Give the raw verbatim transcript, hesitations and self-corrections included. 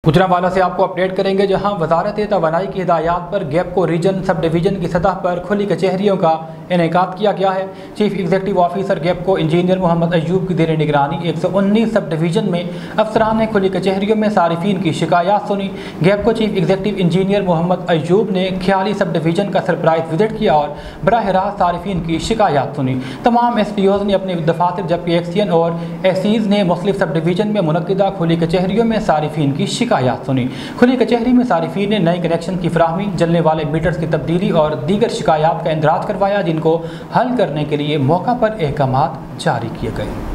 गुजरांवाला से आपको अपडेट करेंगे, जहां वजारत तवानाई की हिदायत पर गैप को रीजन सब डिवीजन की सतह पर खुली कचहरियों का इनेकाद किया गया है। चीफ एग्जीक्यूटिव ऑफिसर गैप को इंजीनियर मोहम्मद अयूब की जेर निगरानी एक सौ उन्नीस सब डिवीजन में अफसरान ने खुली कचहरियों में सारिफीन की शिकायत सुनी। गैप को chief executive engineer Mohammad Ayub ने ख्याली सब डिवीजन का सरप्राइज विजिट किया और बराह रास्त सारिफीन की शिकायत सुनी। तमाम एस पी ओज ने अपने दफातर, जबकि एक्सियन और एसीज ने मुख्तलिफ सब डिवीजन में मुनक्किदा खुली कचहरियों में सारिफीन की शिकायत सुनी। खुली कचहरी में सारिफीन ने नए कनेक्शन की फराहमी, जलने वाले मीटर्स की तब्दीली और दीगर शिकायत का इंदराज करवाया, जिनको हल करने के लिए मौका पर अहकामात जारी किए गए।